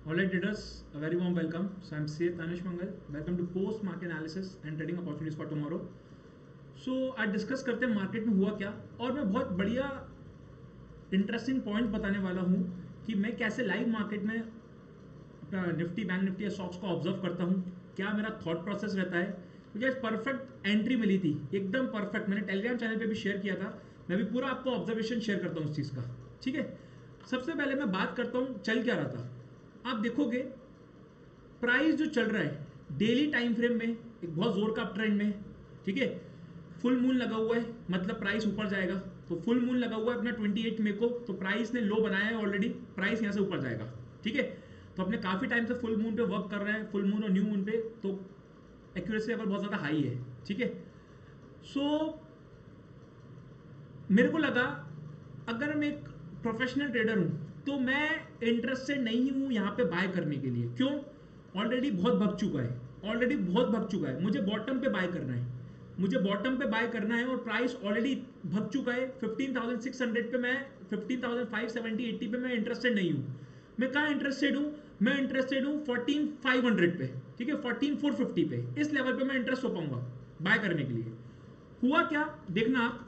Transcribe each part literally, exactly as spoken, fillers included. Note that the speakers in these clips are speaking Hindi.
All right, traders, a very warm welcome. So I'm C A Tanish Mangal. Welcome to Post Market Analysis and Trading Opportunities for Tomorrow. So आज डिस्कस करते हैं मार्केट में हुआ क्या, और मैं बहुत बढ़िया इंटरेस्टिंग पॉइंट बताने वाला हूँ कि मैं कैसे लाइव मार्केट में अपना निफ्टी बैंक निफ्टी या स्टॉक्स को ऑब्जर्व करता हूँ, क्या मेरा थॉट प्रोसेस रहता है। मुझे आज परफेक्ट एंट्री मिली थी, एकदम परफेक्ट। मैंने टेलीग्राम चैनल पे भी शेयर किया था, मैं भी पूरा आपको ऑब्जर्वेशन शेयर करता हूँ उस चीज़ का। ठीक है, सबसे पहले मैं बात करता हूँ चल क्या रहा था। आप देखोगे प्राइस जो चल रहा है डेली टाइम फ्रेम में एक बहुत जोर का अप ट्रेंड में, ठीक है। फुल मून लगा हुआ है, मतलब प्राइस ऊपर जाएगा। तो फुल मून लगा हुआ है अपना अट्ठाईस मई को, तो प्राइस ने लो बनाया है ऑलरेडी, प्राइस यहाँ से ऊपर जाएगा। ठीक है, तो अपने काफी टाइम से फुल मून पे वर्क कर रहे हैं, फुल मून और न्यू मून पे, तो एक्यूरेसी लेवल बहुत ज्यादा हाई है। ठीक है, सो so, मेरे को लगा अगर मैं एक प्रोफेशनल ट्रेडर हूं तो मैं इंटरेस्टेड नहीं हूं यहां पे बाय करने के लिए। क्यों? ऑलरेडी बहुत भग चुका है, ऑलरेडी बहुत भग चुका है। मुझे बॉटम पे बाय करना है, मुझे बॉटम पे बाय करना है, और प्राइस ऑलरेडी भग चुका है पंद्रह हज़ार छह सौ पे। मैं पंद्रह हज़ार पाँच सौ सत्तर अस्सी पे मैं इंटरेस्टेड नहीं हूं। मैं कहाँ इंटरेस्टेड हूं? मैं इंटरेस्टेड हूं चौदह हज़ार पाँच सौ पे। ठीक है, चौदह हज़ार चार सौ पचास पे, इस लेवल पे मैं इंटरेस्ट हो पाऊंगा बाय करने के लिए। हुआ क्या देखना आप,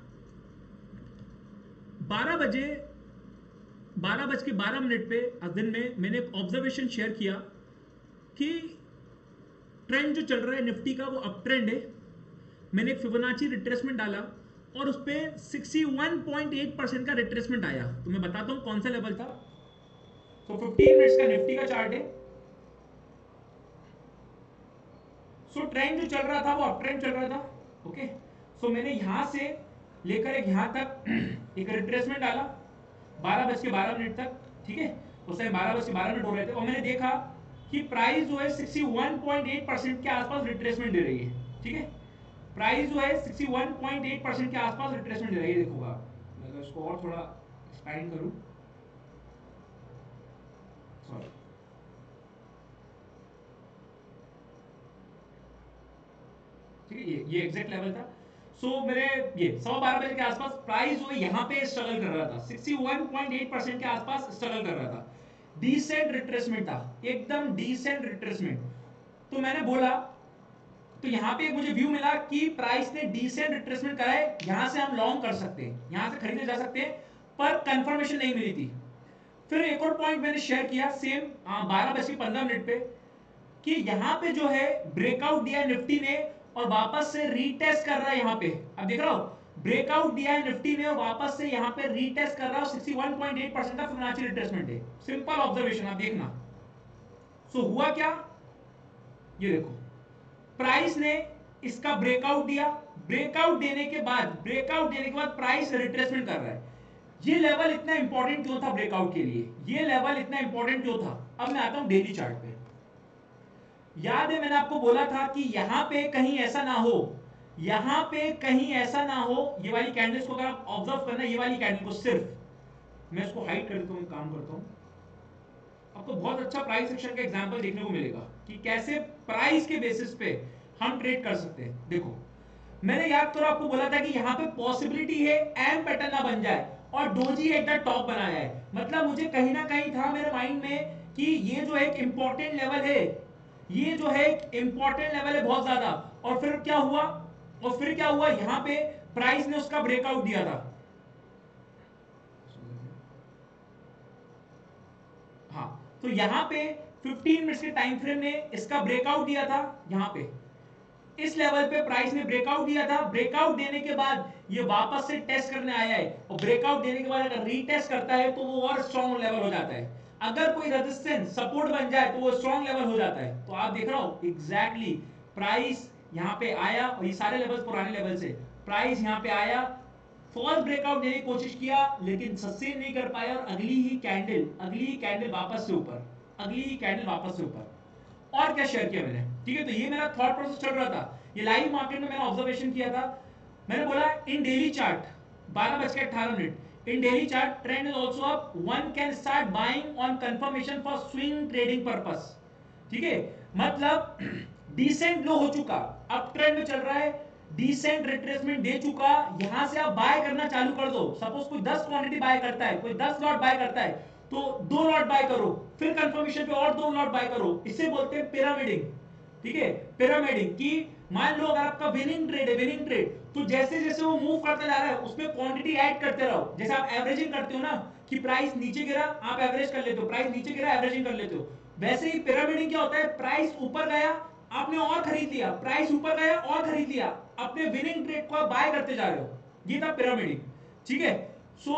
बारह बजे बारह बज के बारह मिनट पे दिन में मैंने एक ऑब्जर्वेशन शेयर किया कि ट्रेंड जो चल रहा है निफ्टी का वो अप ट्रेंड है। मैंने एक फिबोनाची रिट्रेसमेंट डाला और उस पे इकसठ पॉइंट आठ परसेंट का रिट्रेसमेंट आया। तो मैं बताता हूं कौन सा लेवल था। तो पंद्रह मिनट्स का निफ्टी का चार्ट है। सो ट्रेंड जो चल रहा था वो अप ट्रेंड चल रहा था। ओके, सो मैंने यहां से लेकर एक यहां तक एक रिट्रेसमेंट डाला बारह बज के बारह मिनट तक। ठीक है, उस टाइम बारह बज के बारह मिनट हो रहे थे और मैंने देखा कि प्राइस जो है इकसठ पॉइंट आठ परसेंट के आसपास रिट्रेसमेंट दे रही है। ठीक है, प्राइस जो है इकसठ पॉइंट आठ परसेंट के आसपास रिट्रेसमेंट दे रही है। देखोगा मैं तो इसको और थोड़ा एक्सपेंड करूं, सॉरी, ठीक है, ये ये एग्जैक्ट लेवल था। सो so, मेरे ये सवा बारह बजे के आसपास प्राइस जो है यहाँ पे स्ट्रगल कर रहा था, इकसठ पॉइंट आठ परसेंट के आसपास स्ट्रगल कर रहा था। डिसेंट रिट्रेसमेंट था, एकदम डिसेंट रिट्रेसमेंट। तो मैंने बोला, तो यहाँ पे मुझे व्यू मिला कि प्राइस ने डिसेंट रिट्रेसमेंट करा है, यहाँ से हम लॉन्ग कर सकते हैं, यहाँ से खरीदे जा सकते हैं, पर कंफर्मेशन नहीं मिली थी। फिर एक और पॉइंट मैंने शेयर किया सेम बारह बज के पंद्रह मिनट पे कि यहाँ पे जो है ब्रेकआउट दिया निफ्टी ने और वापस से रीटेस्ट कर रहा है। यहाँ पे अब देख रहा हूं ब्रेकआउट दिया है निफ्टी ने और वापस से यहाँ पे रीटेस्ट कर रहा है। इकसठ पॉइंट आठ परसेंट का फिबोनाची रिट्रेसमेंट है। सिंपल ऑब्जर्वेशन आप देखना। सो हुआ क्या, ये देखो प्राइस ने इसका ब्रेकआउट दिया, ब्रेकआउट देने के बाद ब्रेकआउट देने के बाद प्राइस रिट्रेसमेंट कर रहा है। ये लेवल इतना इंपॉर्टेंट क्यों था ब्रेकआउट के लिए? ये लेवल इतना इंपॉर्टेंट क्यों था? अब मैं आता हूं डेली चार्ट पे। याद है मैंने आपको बोला था कि यहां पे कहीं ऐसा ना हो, यहां पे कहीं ऐसा ना हो, ये वाली कैंडल्स को अगर आप ऑब्जर्व करना, ये वाली कैंडल को सिर्फ मैं इसको हाइड कर देता हूं, काम करता हूं, आपको बहुत अच्छा प्राइस एक्शन का एग्जांपल देखने को मिलेगा कि कैसे प्राइस के बेसिस पे हम ट्रेड कर सकते हैं। देखो मैंने याद करो आपको बोला था कि यहां पे पॉसिबिलिटी है एम पैटर्न ना बन जाए और डोजी एट द टॉप बनाया है। मतलब मुझे कहीं ना कहीं था मेरे माइंड में कि ये जो एक इंपॉर्टेंट लेवल है, ये जो है इंपॉर्टेंट लेवल है बहुत ज्यादा। और फिर क्या हुआ, और फिर क्या हुआ, यहां पे प्राइस ने उसका ब्रेकआउट दिया था। हाँ, तो यहां पे पंद्रह मिनट्स के टाइम फ्रेम में इसका ब्रेकआउट दिया था। यहां पे इस लेवल पे प्राइस ने ब्रेकआउट दिया था। ब्रेकआउट देने के बाद ये वापस से टेस्ट करने आया है, और ब्रेकआउट देने के बाद अगर रीटेस्ट करता है तो वो और स्ट्रॉन्ग लेवल हो जाता है। अगर कोई रेजिस्टेंस सपोर्ट बन जाए तो वो स्ट्रॉन्ग लेवल हो जाता है। तो आप देख रहा हो एग्जैक्टली प्राइस यहां पे आया, और ये सारे लेवल्स पुराने लेवल से, प्राइस यहां पे आया, फॉल्स ब्रेकआउट देने की कोशिश किया लेकिन सस्टेन नहीं कर पाया, और अगली ही कैंडल अगली ही कैंडल वापस से ऊपर, अगली ही कैंडल वापस से ऊपर। और क्या शेयर किया मैंने, ठीक है, तो ये मेरा थॉट प्रोसेस चल रहा था। ये लाइव मार्केट में मैंने ऑब्जर्वेशन किया था। मैंने बोला इन डेली चार्ट बारह बज के अठारह minute in daily chart trend is also up, one can start buying on confirmation for swing trading purpose. ठीक है, मतलब डिसेंट लो हो चुका, अब ट्रेंड में चल रहा है, डिसेंट रिट्रेसमेंट दे चुका, यहां से आप बाय करना चालू कर दो। सपोज कोई दस क्वांटिटी बाय करता है, कोई दस लॉट बाय करता है, तो दो लॉट बाय करो, फिर कंफर्मेशन पे और दो लॉट बाय करो, इसे बोलते हैं पिरामिडिंग। ठीक है, पिरामिडिंग की मान लो अगर आपका विनिंग ट्रेड है, विनिंग ट्रेड, तो जैसे जैसे वो मूव करता जा रहा है उसमें क्वांटिटी ऐड करते रहो। जैसे आप एवरेजिंग करते हो ना कि प्राइस नीचे गिरा आप एवरेज कर लेते हो, प्राइस नीचे गिरा एवरेजिंग कर लेते हो, वैसे ही पिरामिडिंग क्या होता है, प्राइस ऊपर गया आपने और खरीद लिया, प्राइस ऊपर गया और खरीद लिया, अपने विनिंग ट्रेड को बाय करते जा रहे हो, ये था पिरामिडिंग। ठीक है, सो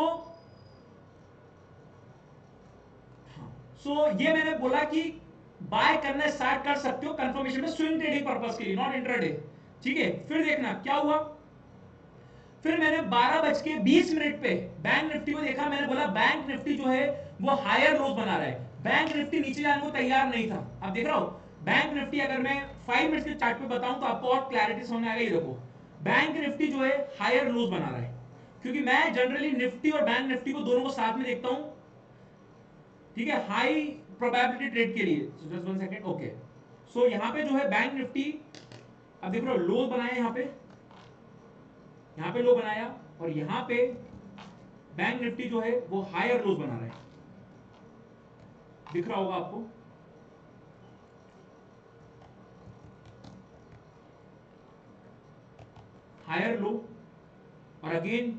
सो ये मैंने बोला कि बाय करना स्टार्ट कर सकते हो कंफर्मेशन में स्विंग ट्रेडिंग पर्पस के लिए, नॉट इंट्राडे। ठीक है, फिर देखना क्या हुआ, फिर मैंने बारह बज के बीस मिनट पे बैंक निफ्टी को देखा, मैंने बोला बैंक निफ्टी जो है वो हायर लोज बना रहा है, बैंक निफ्टी नीचे जाने को तैयार नहीं था। अब देख रहा हूं बैंक निफ्टी, अगर मैं फाइव मिनट के चार्ट पे बताऊं तो आपको और क्लैरिटी समझ में आएगा। ये देखो बैंक निफ्टी जो है हायर लोज बना रहा है, क्योंकि मैं जनरली निफ्टी और बैंक निफ्टी को दोनों को साथ में देखता हूं। ठीक है, हाई प्रोबेबिलिटी ट्रेड के लिए। Just one second, okay. So यहां पे जो है बैंक निफ्टी, अब देख रहे हो लो बनाया, यहां पे यहां पे लो बनाया, और यहां पे बैंक निफ्टी जो है वो हायर लोज बना रहा है, दिख रहा होगा आपको। हायर लो और अगेन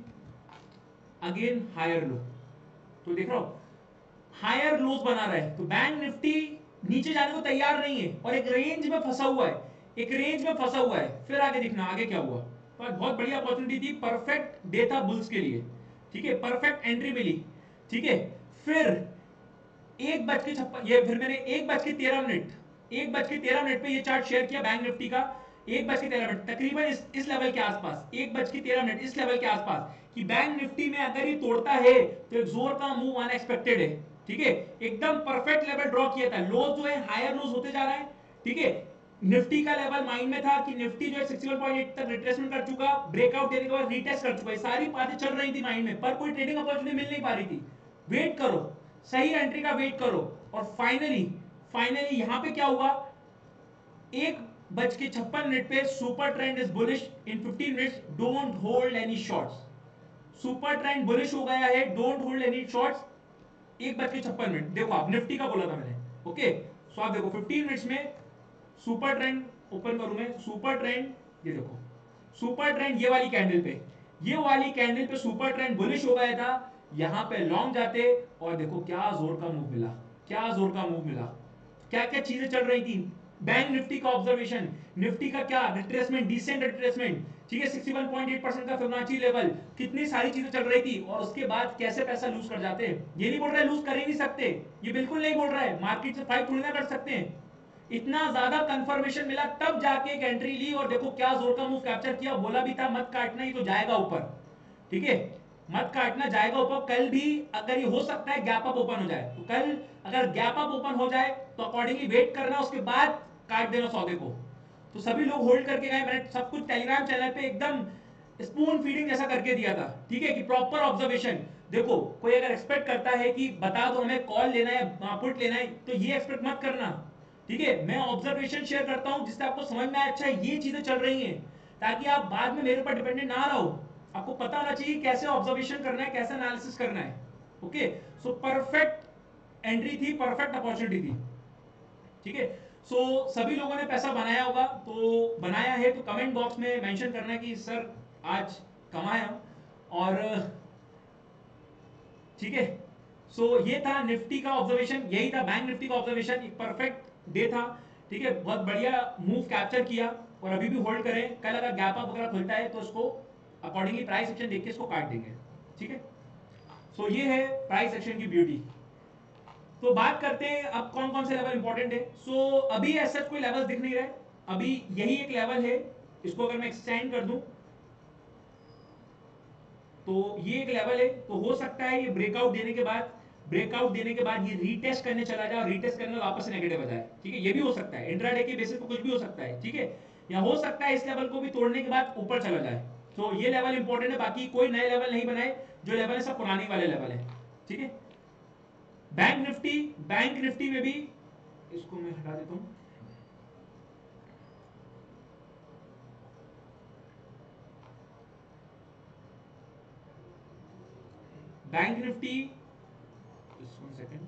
अगेन हायर लो, तो देख रहा हो हायर लोज बना रहा है, तो बैंक निफ्टी नीचे जाने को तैयार नहीं है और एक रेंज में फंसा हुआ है, एक रेंज में फंसा हुआ है। फिर आगे दिखना आगे क्या हुआ, तो बहुत बढ़िया अपॉर्चुनिटी थी, परफेक्ट डे था बुल्स के लिए। ठीक है, परफेक्ट एंट्री मिली। ठीक है, फिर एक बज के छप्पन, ये फिर मैंने एक बज के तेरह मिनट एक बज के तेरह मिनट पे ये चार्ट शेयर किया बैंक निफ्टी का, एक बज के तेरह मिनट तकरीबन इस, इस लेवल के आसपास, एक बज के तेरह मिनट इस लेवल के आसपास, कि बैंक निफ्टी में अगर ये तोड़ता है तो एक जोर का मूव आना एक्सपेक्टेड है। ठीक है, एकदम परफेक्ट लेवल ड्रॉ किया था, लोज जो है हायर लोज होते जा रहा है। ठीक है, निफ्टी का लेवल माइंड में था कि निफ्टी जो है इकसठ पॉइंट आठ तक रिट्रेसमेंट कर चुका, ब्रेकआउट देने के बाद रीटेस्ट कर चुका है, सारी बातें चल रही थी माइंड में, पर कोई ट्रेडिंग अपॉर्चुनिटी मिल नहीं पा रही थी। वेट करो, सही एंट्री का वेट करो, और फाइनली फाइनली यहां पे क्या हुआ, एक बज के छप्पन मिनट पे super trend is bullish in fifteen minutes, don't hold any shorts. Super trend bullish हो गया है, डोंट होल्ड एनी शॉर्ट्स। एक बज के छप्पन मिनट, देखो आप निफ्टी का बोला था मैंने, ओके। सो आप देखो फिफ्टीन मिनट्स में सुपर ट्रेंड ओपन करूं मैं, सुपर ट्रेंड, ये देखो सुपर ट्रेंड, ये वाली कैंडल पे, ये वाली कैंडल पे सुपर ट्रेंड बुलिश हो गया था, यहां पे लॉन्ग जाते, और देखो क्या जोर का मूव मिला, क्या जोर का मूव मिला, क्या क्या चीजें चल रही थी। बैंक निफ्टी का ऑब्जर्वेशन, निफ्टी का क्या रिट्रेसमेंट, डिसेंट रिट्रेसमेंट। ठीक है, इकसठ पॉइंट आठ परसेंट का फिबोनाची लेवल, कितनी सारी चीजें चल रही थी, और उसके बाद कैसे पैसा लूज कर जाते हैं। ये नहीं बोल रहा है लूज कर ही नहीं सकते, ये बिल्कुल नहीं बोल रहा है, मार्केट से फाइट थोड़ी ना कर सकते हैं, इतना ज्यादा कंफर्मेशन मिला तब जाके एक एंट्री ली, और देखो क्या जोर का मूव कैप्चर किया। बोला भी था मत काटना, ही तो जाएगा ऊपर। ठीक है, मत काटना, जाएगा ऊपर। कल भी अगर ये हो सकता है गैप अप ओपन हो जाए, तो कल अगर गैप अप ओपन हो जाए तो अकॉर्डिंगली वेट करना, उसके बाद काट देना सौदे को। तो सभी लोग होल्ड करके गए, मैंने सब कुछ टेलीग्राम चैनल पे एकदम स्पून फीडिंग जैसा करके दिया था। ठीक है, कि प्रॉपर ऑब्जर्वेशन। देखो कोई अगर एक्सपेक्ट करता है कि बता दो हमें कॉल लेना है पुट लेना है, तो ये एक्सपेक्ट मत करना। ठीक है, मैं ऑब्जर्वेशन शेयर करता हूं जिससे आपको समझ में आए, अच्छा ये चीजें चल रही हैं, ताकि आप बाद में मेरे ऊपर डिपेंडेंट ना रहो। आपको पता होना चाहिए कैसे ऑब्जर्वेशन करना है, कैसे एनालिसिस करना है। ओके, सो परफेक्ट एंट्री थी, परफेक्ट अपॉर्चुनिटी थी। ठीक है, सो सभी लोगों ने पैसा बनाया होगा, तो बनाया है तो कमेंट बॉक्स में मेंशन करना कि सर आज कमाया। और ठीक है, सो so, ये था निफ्टी का ऑब्जर्वेशन, यही था बैंक निफ्टी का ऑब्जर्वेशन, एक परफेक्ट डे था। ठीक है, बहुत बढ़िया मूव कैप्चर किया, और अभी भी होल्ड करें, कल अगर गैप अप वगैरह खुलता है तो उसको अकॉर्डिंगली प्राइस एक्शन देख के इसको काट देंगे। ठीक है, सो so, ये है प्राइस एक्शन की ब्यूटी। तो बात करते हैं अब कौन कौन से लेवल इंपॉर्टेंट है। सो so, अभी ऐसा कोई लेवल दिख नहीं रहे, अभी यही एक लेवल है, इसको अगर मैं एक्सटेंड कर दूं तो ये एक लेवल है, तो हो सकता है ये ब्रेकआउट देने के बाद ब्रेकआउट देने के बाद ये रीटेस्ट करने चला जाए, और रीटेस्ट करने वापस से नेगेटिव आ जाए। ठीक है, ये भी हो सकता है, इंट्राडे के बेसिस पे कुछ भी हो सकता है। ठीक है, या हो सकता है इस लेवल को भी तोड़ने के बाद ऊपर चला जाए। तो ये लेवल इंपॉर्टेंट है, बाकी कोई नए लेवल नहीं बनाए, जो लेवल है सब पुराने वाले लेवल है। ठीक है, बैंक निफ्टी बैंक निफ्टी में भी, इसको मैं हटा देता हूं, bank Nifty second,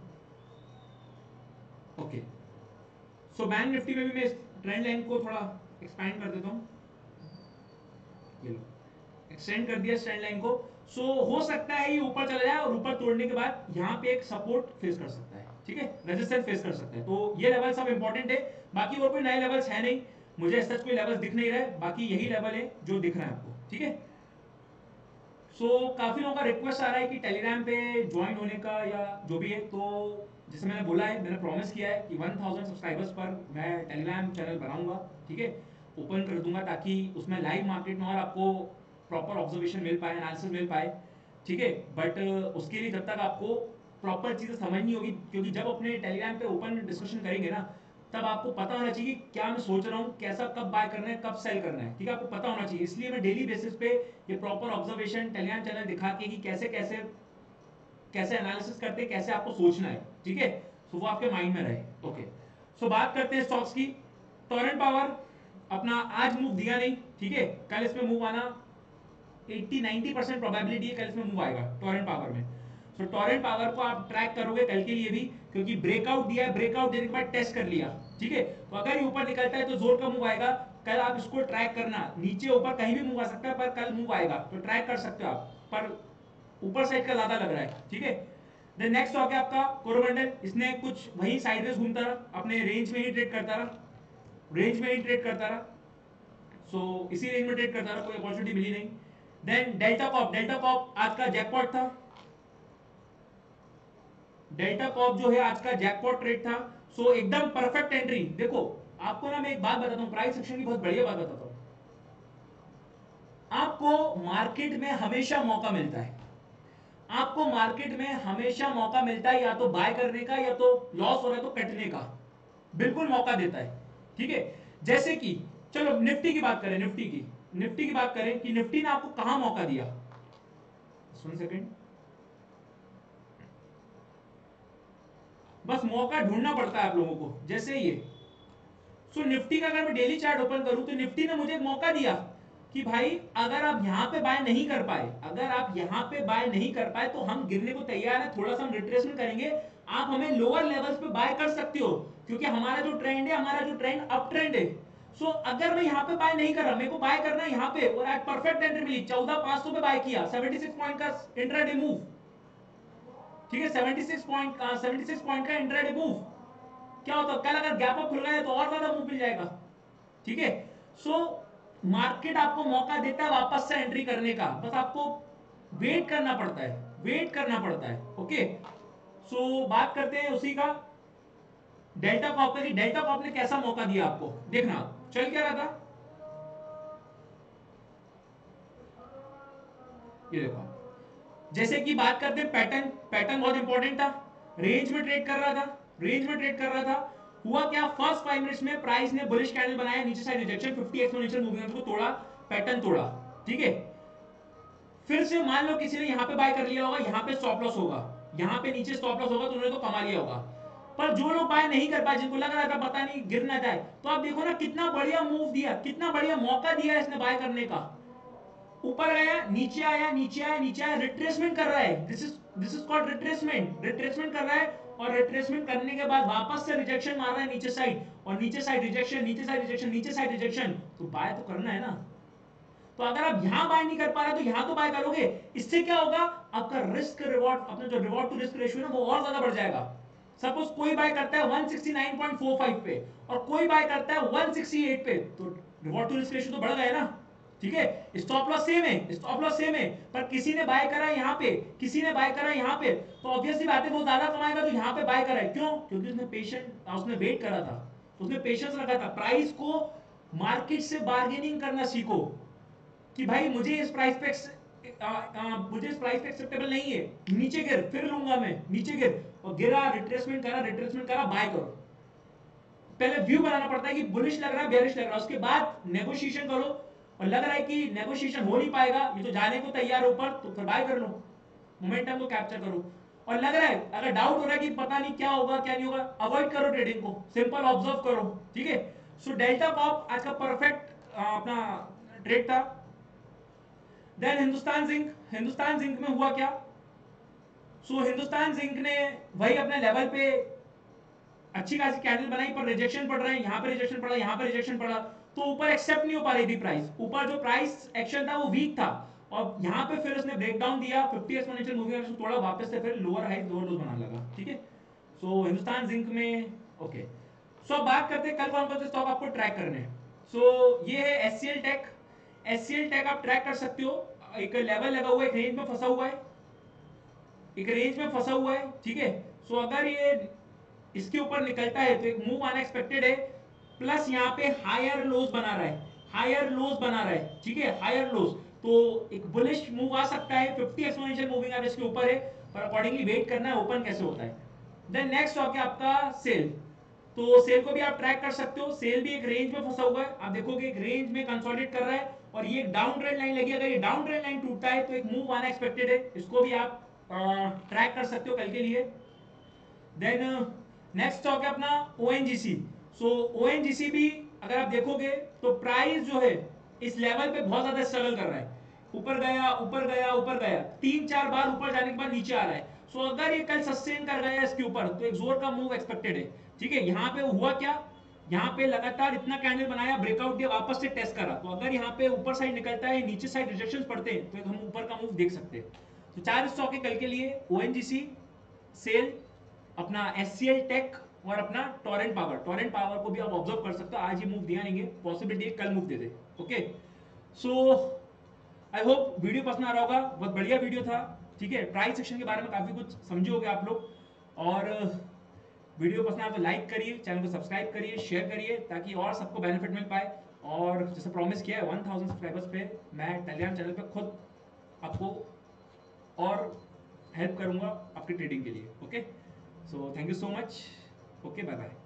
okay. So bank Nifty में भी मैं ट्रेंड लाइन को थोड़ा एक्सपेंड कर देता हूँ, ये लो एक्सटेंड कर दिया ट्रेंड लाइन को। सो so, हो सकता है ये ऊपर चला जाए और ऊपर तोड़ने के बाद यहाँ पे एक सपोर्ट फेस कर सकता है, ठीक है, रेजिस्टेंस फेस कर सकता है। तो ये लेवल सब इंपॉर्टेंट है, बाकी और कोई नए लेवल्स है नहीं, मुझे ऐसा कोई लेवल्स दिख नहीं रहे, बाकी यही लेवल है जो दिख रहा है आपको, ठीक है। सो so, काफी लोगों का रिक्वेस्ट आ रहा है कि टेलीग्राम पे ज्वाइन होने का या जो भी है, तो जैसे मैंने बोला है, मैंने प्रॉमिस किया है कि वन थाउजेंड सब्सक्राइबर्स पर मैं टेलीग्राम चैनल बनाऊंगा, ठीक है, ओपन कर दूंगा, ताकि उसमें लाइव मार्केट में और आपको प्रॉपर ऑब्जर्वेशन मिल पाए, एनालिसिस मिल पाए, ठीक है। बट उसके लिए जब तक आपको प्रॉपर चीज़ें समझनी होगी, क्योंकि जब अपने टेलीग्राम पे ओपन डिस्कशन करेंगे ना, तब आपको पता होना चाहिए कि क्या मैं सोच रहा हूँ, कैसा कब बाय करना है, कब सेल करना है, ठीक है, आपको पता होना चाहिए। इसलिए मैं डेली बेसिस पे ये प्रॉपर ऑब्जर्वेशन टेलीग्राम चैनल दिखा के कि कैसे कैसे कैसे एनालिसिस करते हैं, कैसे आपको सोचना है, ठीक है, सो वो आपके माइंड में रहे, ओके। सो बात करते हैं स्टॉक्स की। टोरेंट पावर अपना आज मूव दिया नहीं, ठीक है, कल इसमें मूव आना अस्सी नब्बे परसेंट प्रोबेबिलिटी है, कल इसमें मूव आएगा टोरेंट पावर में। सो so, टोरेंट पावर को आप ट्रैक करोगे कल के लिए भी, क्योंकि ब्रेकआउट दिया है, ब्रेकआउट देने के बाद टेस्ट कर लिया, ठीक है, तो अगर ये ऊपर निकलता है तो जोर का मूव आएगा, कल आप इसको ट्रैक करना, नीचे ऊपर कहीं भी मूव आ सकता है, पर कल मूव आएगा तो ट्रैक कर सकते हो आप, पर ऊपर साइड का ज्यादा लग रहा है, ठीक है। देन नेक्स्ट स्टॉक है आपका कोरोमंडल, इसने कुछ वही साइडवेज घूमता रहा, अपने रेंज में ही ट्रेड करता रहा, रेंज में ही ट्रेड करता रहा, सो so, इसी रेंज में ट्रेड करता रहा, कोई अपॉर्चुनिटी मिली नहीं। Then Delta Corp, Delta Corp आज का जैकपॉट था, डेल्टा कॉप जो है आज का जैकपॉट ट्रेड था, सो so, एकदम परफेक्ट एंट्री। देखो आपको ना मैं एक बात बताता हूँ, प्राइस सेक्शन की बहुत बढ़िया बात बताता हूँ, आपको मार्केट में हमेशा मौका मिलता है, आपको मार्केट में हमेशा मौका मिलता है, या तो बाय करने का या तो लॉस हो रहा है तो कटने का, बिल्कुल मौका देता है, ठीक है। जैसे कि चलो निफ्टी की बात करें, निफ्टी की निफ्टी की बात करें कि निफ्टी ने आपको कहां मौका दिया, सुन सेकंड, बस मौका ढूंढना पड़ता है आप लोगों को, जैसे ये सो so, निफ्टी का अगर मैं डेली चार्ट ओपन करूं तो निफ्टी ने मुझे एक मौका दिया कि भाई अगर आप यहां पे बाय नहीं कर पाए, अगर आप यहां पे बाय नहीं कर पाए तो हम गिरने को तैयार है, थोड़ा सा हम रिट्रेसमेंट करेंगे, आप हमें लोअर लेवल्स पे बाय कर सकते हो, क्योंकि हमारा जो ट्रेंड है, हमारा जो ट्रेंड अप ट्रेंड है। सो so, अगर मैं यहां पे बाय नहीं कर रहा, मेरे को बाय करना है यहां पे, और आज परफेक्ट एंट्री मिली, चौदह पांच सौ पे बाय किया, छिहत्तर पॉइंट का इंट्राडे मूव, ठीक है, छिहत्तर पॉइंट का छिहत्तर पॉइंट का इंट्राडे मूव, क्या होता है कल अगर गैप अप खुल गया तो और ज्यादा मूव मिल जाएगा, ठीक है। सो मार्केट आपको मौका देता है वापस से एंट्री करने का, बस आपको वेट करना पड़ता है, वेट करना पड़ता है, ओके। सो बात करते हैं उसी का डेल्टा कॉप की, डेल्टा कॉप ने कैसा मौका दिया आपको, देखना चल क्या रहा था, ये देखो, जैसे कि बात करते हैं पैटर्न, पैटर्न बहुत इंपॉर्टेंट था, रेंज में ट्रेड कर रहा था, रेंज में ट्रेड कर रहा था, हुआ क्या, फर्स्ट फाइव मिनट्स में प्राइस ने बुलिश कैंडल बनाया, नीचे side rejection, fifty exponential moving को तोड़ा, पैटर्न तोड़ा, ठीक है। फिर से मान लो किसी ने यहां पे बाय कर लिया होगा, यहां पे स्टॉप लॉस होगा, यहां पे नीचे स्टॉप लॉस होगा, तो उन्होंने तो कमा लिया होगा, पर जो लोग बाय नहीं कर पाए, जिनको लग रहा था पता नहीं गिर ना जाए, तो आप देखो ना कितना बढ़िया मूव दिया, कितना बढ़िया मौका दिया इसने बाय करने का, ऊपर गया, नीचे आया, नीचे आया, नीचे आया, रिट्रेसमेंट कर रहा है, this is this is called retracement, retracement कर रहा है, और रिट्रेसमेंट करने के बाद वापस से रिजेक्शन मार रहा है नीचे साइड, और नीचे साइड रिजेक्शन, नीचे साइड रिजेक्शन, नीचे साइड रिजेक्शन, तो बाय तो करना है ना। तो अगर आप यहां बाय नहीं कर पा रहे तो यहां तो बाय करोगे, इससे क्या होगा, आपका रिस्क रिवॉर्ड, अपना जो रिवॉर्ड टू रिस्क रेशियो है ना, वो और ज्यादा बढ़ जाएगा। सपोज कोई बाय करता है one sixty nine point four five पे और कोई बाय करता है वन सिक्सटी एट पे, तो रिवॉर्ड टू रिस्क रेशियो तो बढ़ गया ना, ठीक है। स्टॉप लॉस सेम है, स्टॉप लॉस सेम है, पर किसी ने बाय करा है यहाँ पे, किसी ने बाय करा है यहाँ पे, तो ऑब्वियसली बात है वो ज्यादा कमाएगा जो यहाँ पे बाय करा है, क्यों, क्योंकि उसने पेशेंट, उसने वेट करा था, उसने पेशेंस रखा था। प्राइस को मार्केट से बार्गेनिंग करना सीखो कि भाई मुझे इस प्राइस पे आ, आ, मुझे इस प्राइस पे एक्सेप्टेबल नहीं है, नीचे गिर फिर लूंगा मैं, नीचे गिर, और गिरा, रिट्रेसमेंट करा, रिट्रेसमेंट करा, बाय करो। पहले व्यू बनाना पड़ता है कि बुलिश लग रहा है, बेरिश लग रहा है, उसके बाद नेगोशिएशन करो, और लग रहा है कि नेगोशिएशन हो नहीं पाएगा, ये तो जाने को तैयार है ऊपर, तो फिर बाय कर लो, मोमेंटम को कैप्चर करो। और लग रहा है, अगर डाउट हो रहा है कि पता नहीं क्या होगा क्या नहीं होगा, अवॉइड करो ट्रेडिंग को, सिंपल ऑब्जर्व करो, ठीक है। सो डेल्टा कॉप आज का परफेक्ट अपना ट्रेड था। Then Hindustan Zinc, Hindustan Zinc में हुआ क्या, सो हिंदुस्तान जिंक ने वही अपने लेवल पे अच्छी खासी कैंडल बनाई, पर रिजेक्शन पड़ रहा है, यहाँ पे रिजेक्शन पड़ा, यहाँ पे रिजेक्शन पड़ा, तो ऊपर एक्सेप्ट नहीं हो पा रही थी प्राइस। ऊपर जो प्राइस एक्शन था वो वीक था, और यहाँ पे फिर उसने ब्रेकडाउन दिया, फिफ्टी एक्सपोनेंशियल मूविंग एवरेज तोड़ा, वापस से फिर लोअर हाई लोअर लोज बनाने लगा। ठीक है, सो हिंदुस्तान जिंक में ओके। सो अब बात करते हैं कल कौन कौन से स्टॉक आपको ट्रैक करने हैं। सो ये है एचसीएल टेक। एचसीएल टेक आप ट्रैक कर सकते हो, एक लेवल लगा हुआ है, एक रेंज में फंसा हुआ है, एक रेंज में फंसा हुआ है। ठीक है, सो अगर ये इसके ऊपर निकलता है तो एक मूव अनएक्सपेक्टेड है, प्लस यहाँ पे हायर लोज बना रहा है, हायर लोज बना रहा है। ठीक है, हायर लोज, तो एक बुलिश मूव आ सकता है, फिफ्टी एक्सपोनेंशियल मूविंग एवरेज के ऊपर है, पर अकॉर्डिंगली वेट करना है ओपन कैसे होता है। देन नेक्स्ट स्टॉक है आपका सेल। तो सेल को भी आप ट्रैक कर सकते हो, सेल भी एक रेंज में फंसा हुआ है, आप देखोगे एक रेंज में कंसोलिडेट कर रहा है, और ये एक डाउन ट्रेंड लाइन लगी, अगर ये डाउन ट्रेंड लाइन टूटता है तो एक मूव अनएक्सपेक्टेड है, इसको भी आप ट्रैक कर सकते हो कल के लिए। देन नेक्स्ट स्टॉक है अपना ओएनजीसी। सो ओएनजीसी भी अगर आप देखोगे तो प्राइस जो है इस लेवल पे बहुत ज्यादा स्ट्रगल कर रहा है, ऊपर गया ऊपर गया ऊपर गया, तीन चार बार ऊपर जाने के बाद नीचे आ रहा है। सो so, अगर ये कल सस्टेन कर गया इसके ऊपर तो एक जोर का मूव एक्सपेक्टेड है। ठीक है, यहाँ पे हुआ क्या, यहाँ पे लगातार इतना कैंडल बनाया, ब्रेकआउट दिया, वापस से टेस्ट करा, तो अगर यहाँ पे ऊपर साइड निकलता है, नीचे साइड रिजेक्शन पड़ते हैं, तो एक हम ऊपर का मूव देख सकते हैं। तो चार स्टॉक है कल के लिए, ओएनजीसी, सेल, अपना एचसीएल टेक, और अपना टोरेंट पावर। टोरेंट पावर को भी आप ऑब्जर्व कर सकते हो, आज ये मूव दिया नहीं है, पॉसिबिलिटी कल मूव दे दे। Okay, so I hope video पसंद आ रहा होगा, बहुत बढ़िया वीडियो था। ठीक है, प्राइस सेक्शन के बारे में काफी कुछ समझे होगे आप लोग, और वीडियो पसंद आया तो लाइक करिए, चैनल को सब्सक्राइब करिए, शेयर करिए, ताकि और सबको बेनिफिट मिल पाए। और जैसे प्रॉमिस किया है वन थाउजेंड सब्सक्राइबर्स पे मैं टेलीग्राम चैनल पे खुद आपको और हेल्प करूंगा आपके ट्रेडिंग के लिए। Okay, so thank you so much. Okay, bye bye.